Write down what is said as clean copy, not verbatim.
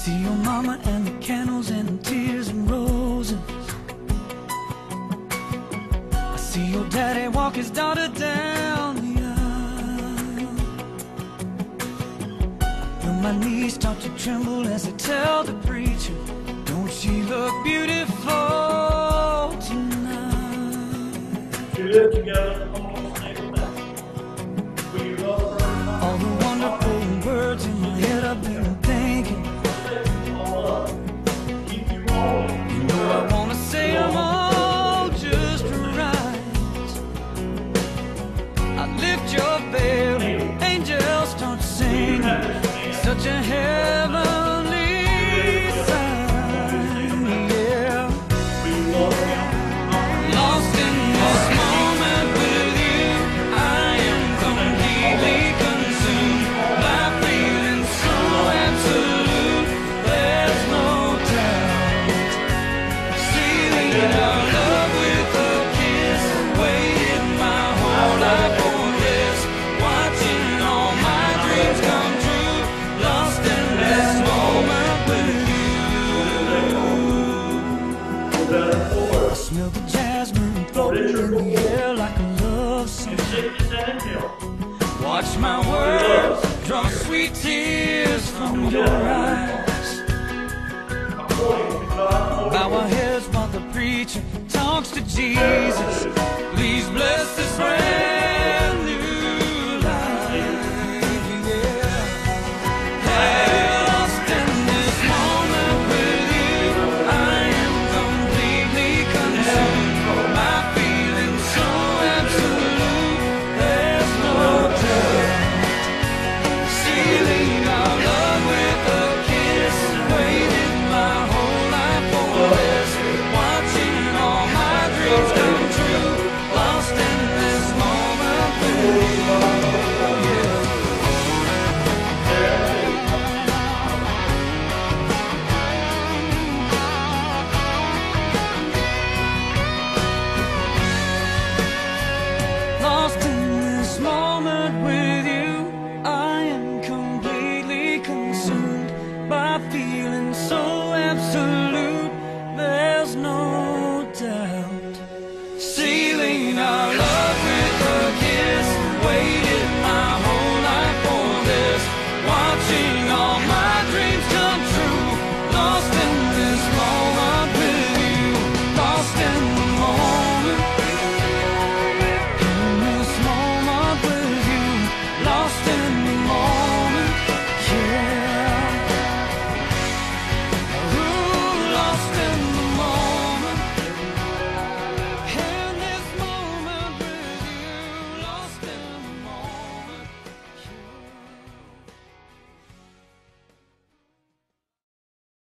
see your mama and the candles and the tears and roses. I see your daddy walk his daughter down the aisle. Feel my knees start to tremble as I tell the preacher, don't she look beautiful tonight? You live together, almost single day. Will you love her? All the wonderful words in my head I've been thinking. Keep you warm. You know I wanna say them all just right. I lift your veil, angels start singing, such a heavenly sign, yeah. Will you love him? Lost in this moment with you, I am completely consumed by feeling so absolute. There's no doubt. Sealing our love with a kiss, waiting my whole life for this, watching all my dreams come true. Lost in this moment with you. I smell the jasmine floating in the air like a love song. Sickness and in health. Watch my words draw sweet tears from your eyes. According to God's Bow our heads while the preacher talks to Jesus. Please bless this brand new life, yeah. Hey, lost in this moment with you, I am completely consumed by feeling so absolute. There's no doubt. Sealing our love with a kiss, waiting my whole life for this, watching all my dreams come true. Lost in this moment with you, yeah. Lost in this moment with you, I am completely consumed by feeling so absolute.